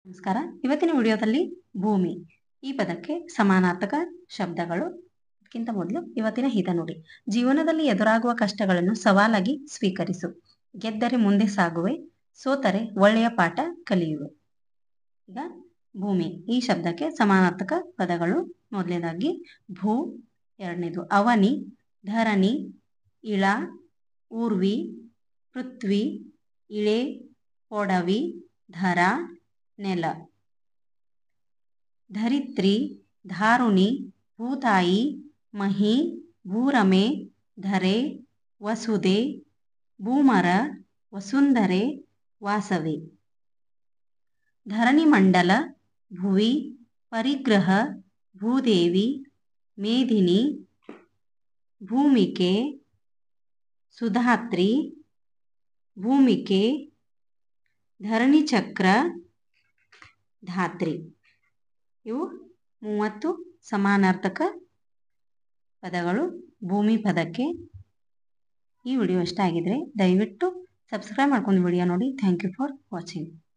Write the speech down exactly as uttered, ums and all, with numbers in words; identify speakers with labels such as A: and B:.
A: ನಮಸ್ಕಾರ. ಇವತ್ತಿನ ವಿಡಿಯೋದಲ್ಲಿ ಭೂಮಿ ಈ ಪದಕ್ಕೆ ಸಮಾನಾರ್ಥಕ ಶಬ್ದಗಳು. ಅದಕ್ಕಿಂತ ಮೊದಲು ಇವತ್ತಿನ ಹಿತ ನುಡಿ. ಜೀವನದಲ್ಲಿ ಎದುರಾಗುವ ಕಷ್ಟಗಳನ್ನು ಸವಾಲಾಗಿ ಸ್ವೀಕರಿಸು. ಗೆದ್ದರೆ ಮುಂದೆ ಸಾಗುವೆ, ಸೋತರೆ ಒಳ್ಳೆಯ ಪಾಠ ಕಲಿಯುವೆ. ಈಗ ಭೂಮಿ ಈ ಶಬ್ದಕ್ಕೆ ಸಮಾನಾರ್ಥಕ ಪದಗಳು. ಮೊದಲನೇದಾಗಿ ಭೂ, ಎರಡನೇದು ಅವನಿ, ಧರಣಿ, ಇಳ, ಊರ್ವಿ, ಪೃಥ್ವಿ, ಇಳೆ, ಪೊಡವಿ, ಧರ, ನೆಲ. ಧರಿತ್ರಿ, ಧಾರುಣಿ, ಭೂತಾಯಿ, ಮಹಿ, ಭೂರಮೆ, ಧರೆ, ವಸುದೆ, ಭೂಮರ, ವಸುಂಧರೆ, ವಾಸವಿ. ಧರಣಿ ಮಂಡಲ, ಭುವಿ, ಪರಿಗ್ರಹ, ಭೂದೇವಿ, ಮೇದಿನಿ, ಭೂಮಿಕೆ, ಸುಧಾತ್ರಿ, ಭೂಮಿಕೆ, ಧರಣಿ ಚಕ್ರ, ಧಾತ್ರಿ. ಇವು ಮೂವತ್ತು ಸಮಾನಾರ್ಥಕ ಪದಗಳು ಭೂಮಿ ಪದಕ್ಕೆ. ಈ ವಿಡಿಯೋ ಇಷ್ಟ ಆಗಿದ್ರೆ ದಯವಿಟ್ಟು ಸಬ್ಸ್ಕ್ರೈಬ್ ಮಾಡ್ಕೊಂಡು ವಿಡಿಯೋ ನೋಡಿ. Thank you for watching.